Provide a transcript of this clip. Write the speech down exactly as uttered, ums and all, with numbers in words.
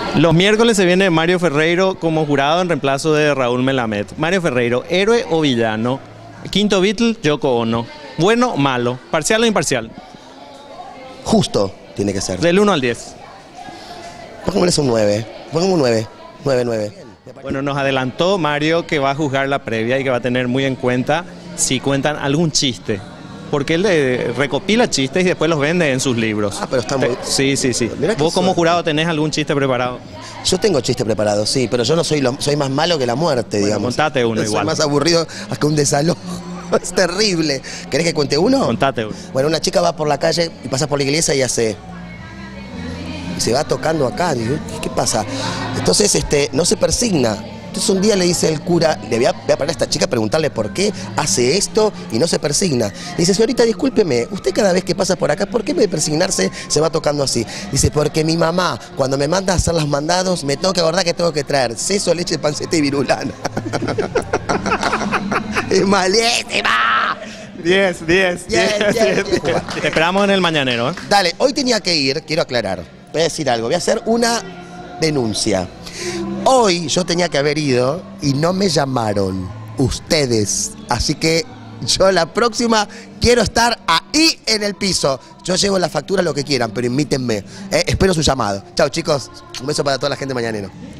Los miércoles se viene Mario Ferreiro como jurado en reemplazo de Raúl Melamed. Mario Ferreiro, ¿héroe o villano? Quinto Beatle, Yoko Ono. ¿Bueno o malo? ¿Parcial o imparcial? Justo tiene que ser. Del uno al diez. Pongámosles un nueve. Pongamos un nueve. nueve, nueve. Bueno, nos adelantó Mario que va a juzgar la previa y que va a tener muy en cuenta si cuentan algún chiste. Porque él le recopila chistes y después los vende en sus libros. Ah, pero está muy... Sí, sí, sí. Mirá que ¿Vos como suerte. jurado tenés algún chiste preparado? Yo tengo chiste preparado, sí, pero yo no soy lo, soy más malo que la muerte, Bueno, digamos. contate uno soy igual. más aburrido que un desalojo. Es terrible. ¿Querés que cuente uno? Contate uno. Bueno, una chica va por la calle y pasa por la iglesia y hace... Y se va tocando acá. Digo, ¿qué pasa? Entonces, este, no se persigna. Entonces un día le dice el cura, le voy a, voy a parar a esta chica a preguntarle por qué hace esto y no se persigna. Dice, señorita, discúlpeme, usted cada vez que pasa por acá, ¿por qué en vez de persignarse se va tocando así? Dice, porque mi mamá, cuando me manda a hacer los mandados, me tengo que acordar que tengo que traer seso, leche, panceta y virulana. ¡Es malísima! diez, diez, Diez, diez, diez, diez. diez. Te esperamos en el mañanero, ¿eh? Dale, hoy tenía que ir, quiero aclarar, voy a decir algo, voy a hacer una denuncia. Hoy yo tenía que haber ido y no me llamaron ustedes, así que yo la próxima quiero estar ahí en el piso. Yo llevo la factura, lo que quieran, pero invítenme. Eh, espero su llamado. Chao chicos, un beso para toda la gente mañanero.